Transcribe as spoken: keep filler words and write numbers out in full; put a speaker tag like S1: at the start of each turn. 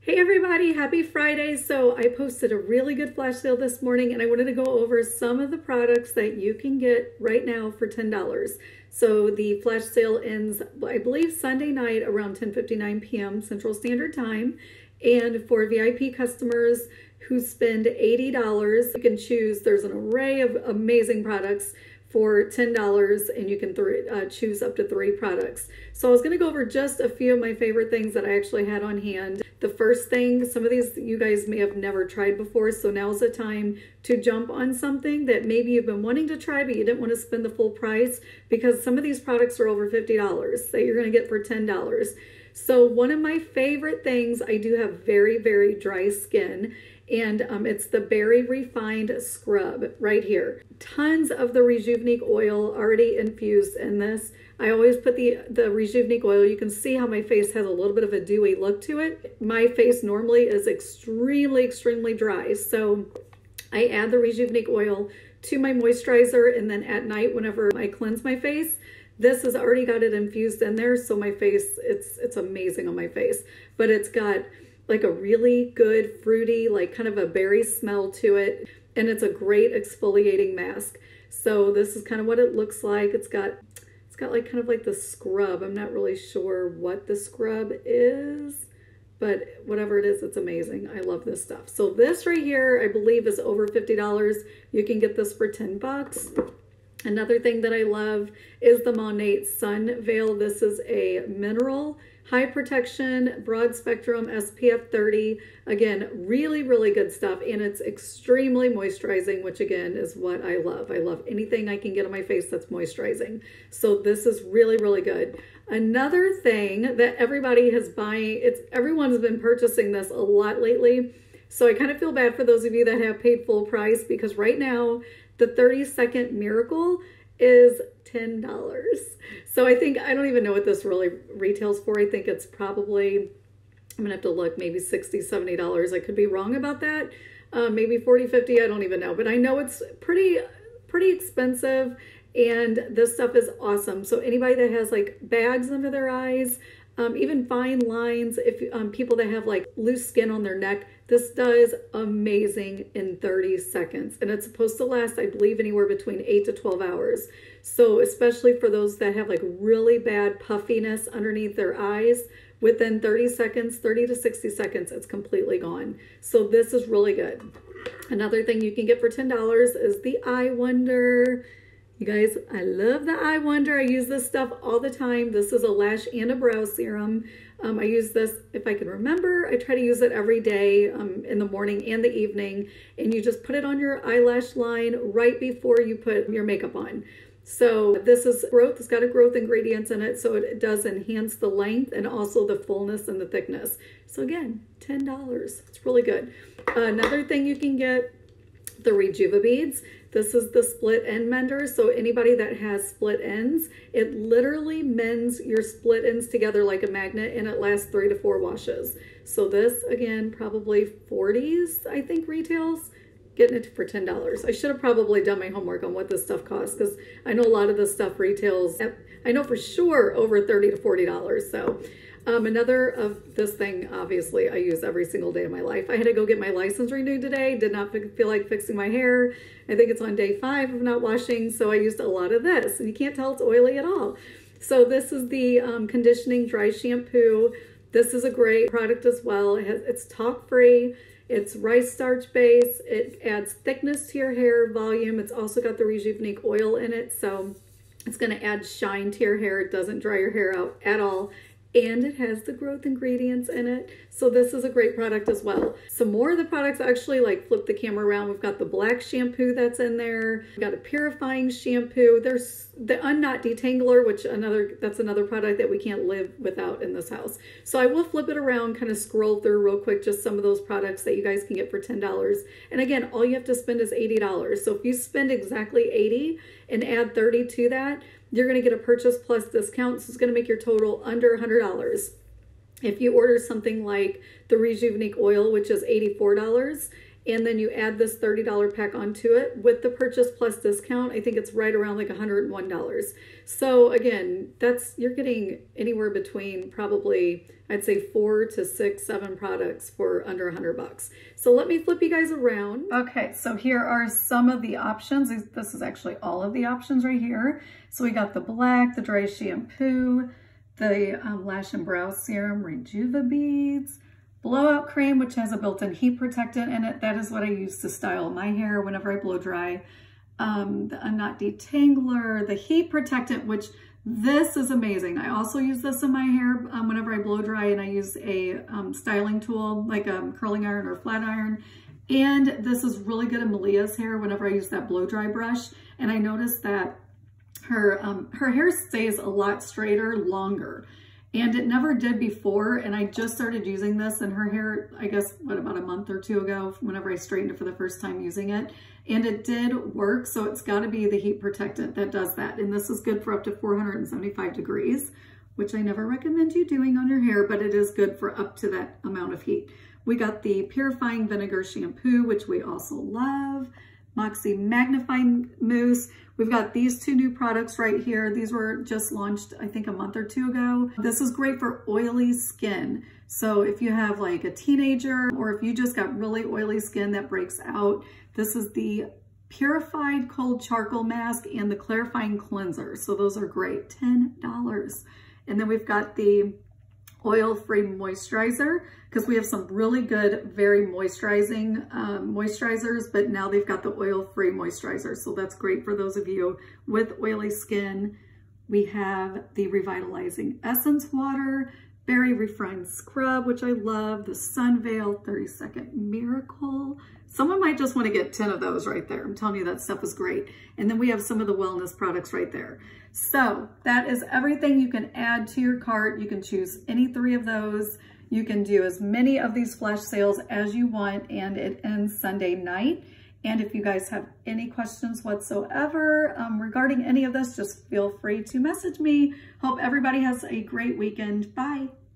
S1: Hey everybody, happy Friday. So I posted a really good flash sale this morning and I wanted to go over some of the products that you can get right now for ten dollars. So the flash sale ends, I believe, Sunday night around ten fifty-nine p m Central Standard Time. And for V I P customers who spend eighty dollars, you can choose, there's an array of amazing products for ten dollars, and you can th uh, choose up to three products. So I was going to go over just a few of my favorite things that I actually had on hand. The first thing, some of these you guys may have never tried before, so now's the time to jump on something that maybe you've been wanting to try but you didn't want to spend the full price, because some of these products are over fifty dollars that you're going to get for ten dollars. So one of my favorite things, I do have very, very dry skin, and um, it's the Berry Refined Scrub right here. Tons of the Rejuvenate oil already infused in this. I always put the, the Rejuvenate oil. You can see how my face has a little bit of a dewy look to it. My face normally is extremely, extremely dry. So I add the Rejuvenate oil to my moisturizer, and then at night whenever I cleanse my face, this has already got it infused in there. So my face, it's, it's amazing on my face. But it's got like a really good fruity, like kind of a berry smell to it. And it's a great exfoliating mask. So this is kind of what it looks like. It's got, it's got like kind of like the scrub. I'm not really sure what the scrub is, but whatever it is, it's amazing. I love this stuff. So this right here, I believe is over fifty dollars. You can get this for ten bucks. Another thing that I love is the Monat Sun Veil. This is a mineral, high protection, broad spectrum, S P F thirty. Again, really, really good stuff. And it's extremely moisturizing, which again is what I love. I love anything I can get on my face that's moisturizing. So this is really, really good. Another thing that everybody has buying, it's everyone's been purchasing this a lot lately. So I kind of feel bad for those of you that have paid full price, because right now, the thirty second Miracle is ten dollars. So I think, I don't even know what this really retails for. I think it's probably, I'm gonna have to look, maybe sixty, seventy dollars. I could be wrong about that. Uh, maybe forty, fifty, I don't even know. But I know it's pretty, pretty expensive, and this stuff is awesome. So anybody that has like bags under their eyes, um, even fine lines, if um, people that have like loose skin on their neck, this does amazing in thirty seconds. And it's supposed to last, I believe, anywhere between eight to twelve hours. So especially for those that have like really bad puffiness underneath their eyes, within thirty seconds, thirty to sixty seconds, it's completely gone. So this is really good. Another thing you can get for ten dollars is the Eye Wonder. You guys, I love the Eye Wonder. I use this stuff all the time. This is a lash and a brow serum. Um, I use this, if I can remember, I try to use it every day um, in the morning and the evening. And you just put it on your eyelash line right before you put your makeup on. So this is growth, it's got a growth ingredients in it, so it does enhance the length and also the fullness and the thickness. So again, ten dollars, it's really good. Uh, another thing you can get, the Rejuva beads. This is the split end mender. So anybody that has split ends, it literally mends your split ends together like a magnet, and it lasts three to four washes. So this, again, probably forties, I think retails. Getting it for ten dollars. I should have probably done my homework on what this stuff costs, because I know a lot of this stuff retails at, I know for sure, over thirty to forty dollars. So um, another of this thing, obviously, I use every single day of my life. I had to go get my license renewed today. Did not feel like fixing my hair. I think it's on day five of not washing, so I used a lot of this. And you can't tell it's oily at all. So this is the um, conditioning dry shampoo. This is a great product as well. It has, it's talc-free. It's rice starch base. It adds thickness to your hair, volume. It's also got the Rejuvenate oil in it, so it's going to add shine to your hair. It doesn't dry your hair out at all. And it has the growth ingredients in it. So this is a great product as well. Some more of the products, actually, like flip the camera around. We've got the black shampoo that's in there. We've got a purifying shampoo. There's the Unknot Detangler, which another that's another product that we can't live without in this house. So I will flip it around, kind of scroll through real quick, just some of those products that you guys can get for ten dollars. And again, all you have to spend is eighty dollars. So if you spend exactly eighty dollars and add thirty to that, you're going to get a purchase plus discount. So it's going to make your total under one hundred dollars. If you order something like the Rejuvenate oil, which is eighty-four dollars, and then you add this thirty dollar pack onto it with the purchase plus discount. I think it's right around like one hundred one dollars. So again, that's, you're getting anywhere between probably, I'd say four to six, seven products for under a hundred bucks. So let me flip you guys around. Okay, so here are some of the options. This is actually all of the options right here. So we got the black, the dry shampoo, the um, lash and brow serum, Rejuva beads, blowout cream, which has a built-in heat protectant in it. That is what I use to style my hair whenever I blow dry. Um, the Unknot Detangler, the heat protectant, which this is amazing. I also use this in my hair um, whenever I blow dry, and I use a um, styling tool like a curling iron or flat iron. And this is really good in Malia's hair whenever I use that blow dry brush. And I noticed that her, um, her hair stays a lot straighter longer. And it never did before, and I just started using this in her hair, I guess, what, about a month or two ago, whenever I straightened it for the first time using it. And it did work, so it's gotta be the heat protectant that does that. And this is good for up to four hundred seventy-five degrees, which I never recommend you doing on your hair, but it is good for up to that amount of heat. We got the Purifying Vinegar Shampoo, which we also love. Moxie Magnifying Mousse. We've got these two new products right here. These were just launched, I think, a month or two ago. This is great for oily skin. So if you have like a teenager, or if you just got really oily skin that breaks out, this is the Purified Cold Charcoal Mask and the Clarifying Cleanser. So those are great, ten dollars. And then we've got the oil-free moisturizer, because we have some really good, very moisturizing um, moisturizers, but now they've got the oil-free moisturizer. So that's great for those of you with oily skin. We have the Revitalizing Essence Water, Berry Refined Scrub, which I love, the Sun Veil thirty second Miracle. Someone might just want to get ten of those right there. I'm telling you, that stuff is great. And then we have some of the wellness products right there. So that is everything you can add to your cart. You can choose any three of those. You can do as many of these flash sales as you want, and it ends Sunday night. And if you guys have any questions whatsoever um, regarding any of this, just feel free to message me. Hope everybody has a great weekend. Bye.